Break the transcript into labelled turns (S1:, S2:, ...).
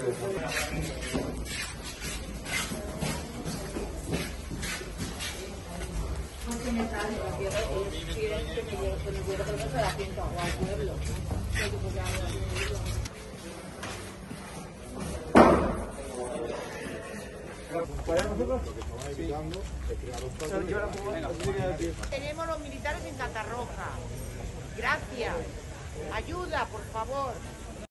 S1: Tenemos los militares en Catarroja. Gracias. Ayuda, por favor.